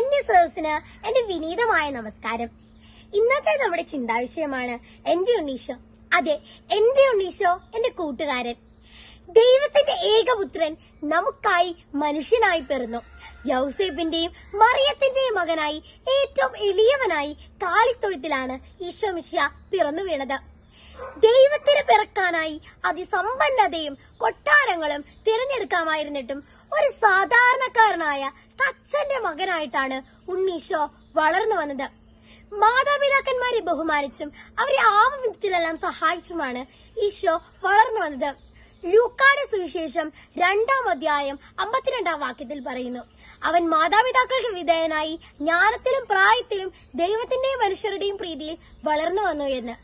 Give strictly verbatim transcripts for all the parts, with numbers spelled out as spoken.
മാന്യ സദസ്സിന് എന്റെ വിനീതമായ നമസ്കാരം. ഇന്നത്തെ നമ്മുടെ ചിന്താവിഷയമാണ് എന്റെ ഉണ്ണീശോ. അതെ, എന്റെ ഉണ്ണീശോ എന്റെ കൂട്ടുകാരൻ. ദൈവത്തിന്റെ ഏകപുത്രൻ നമുക്കായി മനുഷ്യനായി പിറന്നു. യൗസേപ്പിന്റെയും മറിയത്തിന്റെയും മകനായി ഏറ്റവും എളിയവനായി കാലിത്തൊഴുത്തിലാണ് ഈശോ മിശിഹ പിറന്നു വീണത്. ദൈവത്തിന് പിറക്കാനായി അതിസമ്പന്നതയും കൊട്ടാരങ്ങളും തിരഞ്ഞെടുക്കാമായിരുന്നിട്ടും ഒരു സാധാരണക്കാരനായ തച്ചന്റെ മകനായിട്ടാണ് ഉണ്ണീശോ വളർന്നു വന്നത്. മാതാപിതാക്കന്മാരെ ബഹുമാനിച്ചും അവരെ ആവശ്യത്തിലെല്ലാം സഹായിച്ചുമാണ് ഈശോ വളർന്നു വന്നത്. ലൂക്കായുടെ സുവിശേഷം രണ്ടാം അധ്യായം അമ്പത്തിരണ്ടാം വാക്യത്തിൽ പറയുന്നു, അവൻ മാതാപിതാക്കൾക്ക് വിധേയനായി ജ്ഞാനത്തിലും പ്രായത്തിലും ദൈവത്തിന്റെയും മനുഷ്യരുടെയും പ്രീതിയിൽ വളർന്നു വന്നു എന്ന്.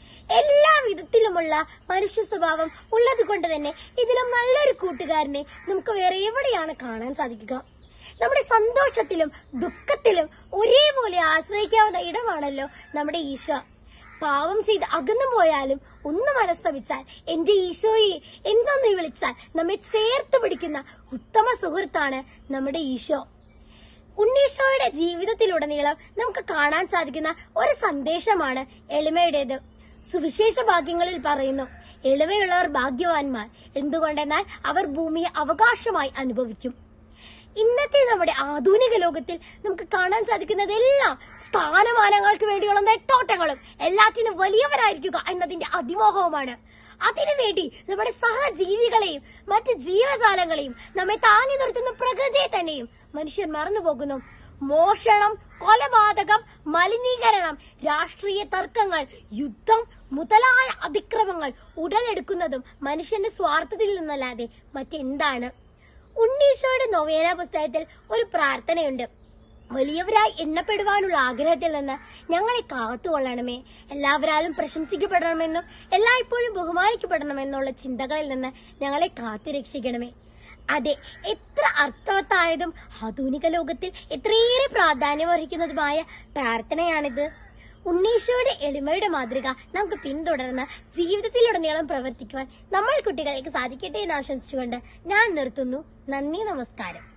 എല്ലാ വിധത്തിലുമുള്ള മനുഷ്യ സ്വഭാവം ഉള്ളത് കൊണ്ട് തന്നെ ഇതിലും നല്ലൊരു കൂട്ടുകാരനെ നമുക്ക് വേറെ എവിടെയാണ് കാണാൻ സാധിക്കുക? നമ്മുടെ സന്തോഷത്തിലും ദുഃഖത്തിലും ഒരേപോലെ ആശ്രയിക്കാവുന്ന ഇടമാണല്ലോ നമ്മുടെ ഈശോ. പാവം ചെയ്ത് അകന്നു പോയാലും ഒന്ന് മനസ്തപിച്ചാൽ എന്റെ ഈശോയെ എന്തെന്ന് വിളിച്ചാൽ നമ്മെ ചേർത്ത് പിടിക്കുന്ന ഉത്തമ സുഹൃത്താണ് നമ്മുടെ ഈശോ. ഉണ്ണീശോയുടെ ജീവിതത്തിലുടനീളം നമുക്ക് കാണാൻ സാധിക്കുന്ന ഒരു സന്ദേശമാണ് എളിമയുടേത്. സുവിശേഷ ഭാഗ്യങ്ങളിൽ പറയുന്നു, എളിമയുള്ളവർ ഭാഗ്യവാന്മാർ, എന്തുകൊണ്ടെന്നാൽ അവർ ഭൂമിയെ അവകാശമായി അനുഭവിക്കും. ഇന്നത്തെ നമ്മുടെ ആധുനിക ലോകത്തിൽ നമുക്ക് കാണാൻ സാധിക്കുന്നതെല്ലാം സ്ഥാനമാനങ്ങൾക്ക് വേണ്ടിയുള്ള നെട്ടോട്ടങ്ങളും എല്ലാറ്റിനും വലിയവരായിരിക്കുക എന്നതിന്റെ അതിമോഹവുമാണ്. അതിനുവേണ്ടി നമ്മുടെ സഹജീവികളെയും മറ്റ് ജീവജാലങ്ങളെയും നമ്മെ താങ്ങി നിർത്തുന്ന പ്രകൃതിയെ തന്നെയും മനുഷ്യർ മറന്നുപോകുന്നു. മോഷണം, കൊലപാതകം, മലിനീകരണം, രാഷ്ട്രീയ തർക്കങ്ങൾ, യുദ്ധം മുതലായ അതിക്രമങ്ങൾ ഉടലെടുക്കുന്നതും മനുഷ്യന്റെ സ്വാർത്ഥതയിൽ നിന്നല്ലാതെ മറ്റെന്താണ്? ഉണ്ണീശോയുടെ നൊവേന പുസ്തകത്തിൽ ഒരു പ്രാർത്ഥനയുണ്ട്. വലിയവരായി എണ്ണപ്പെടുവാനുള്ള ആഗ്രഹത്തിൽ നിന്ന് ഞങ്ങളെ കാത്തുകൊള്ളണമേ, എല്ലാവരാലും പ്രശംസിക്കപ്പെടണമെന്നും എല്ലായ്പ്പോഴും ബഹുമാനിക്കപ്പെടണമെന്നുള്ള ചിന്തകളിൽ നിന്ന് ഞങ്ങളെ കാത്തു രക്ഷിക്കണമേ. അതെ, എത്ര അർത്ഥവത്തായതും ആധുനിക ലോകത്തിൽ എത്രയേറെ പ്രാധാന്യം അർഹിക്കുന്നതുമായ പ്രാർത്ഥനയാണിത്. ഉണ്ണീശോയുടെ എളിമയുടെ മാതൃക നമുക്ക് പിന്തുടർന്ന് ജീവിതത്തിലുടനീളം പ്രവർത്തിക്കുവാൻ നമ്മൾ കുട്ടികളേക്ക് സാധിക്കട്ടെ എന്ന് ആശംസിച്ചുകൊണ്ട് ഞാൻ നിർത്തുന്നു. നന്ദി, നമസ്കാരം.